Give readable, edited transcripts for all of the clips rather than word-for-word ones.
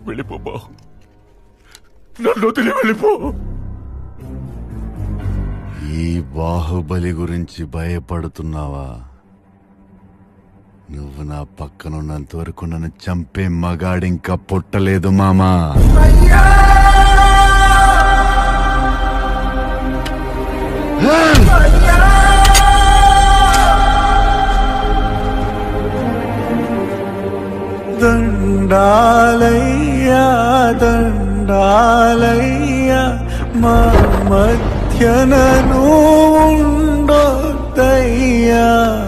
వెళ్ళిపో బాహు, నన్ను వదిలి వెళ్ళిపో. ఈ బాహుబలి గురించి భయపడుతున్నావా? నువ్వు నా పక్కనున్నంత వరకు నన్ను చంపే మగాడింకా పుట్టలేదు మామా. దండాలయ్యా దండాలయ్యా మా మధ్యన ఉండొద్దయ్యా.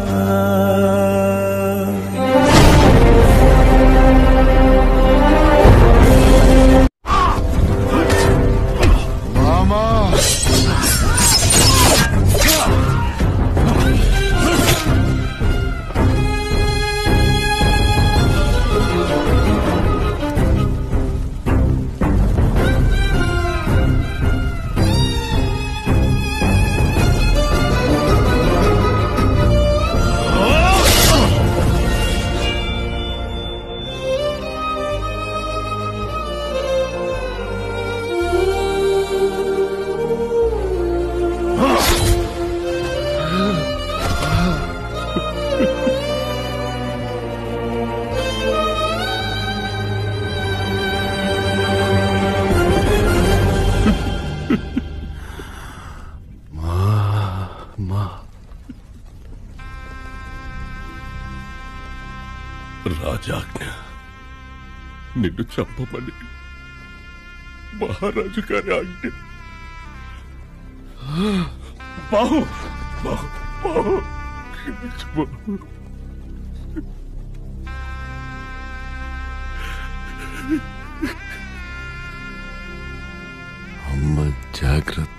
రాజాజ్ఞ నిన్ను చంపమని మహారాజు గారి ఆజ్ఞ. బాహు బాహు బాహు అమ్మ జాగ్రత్త.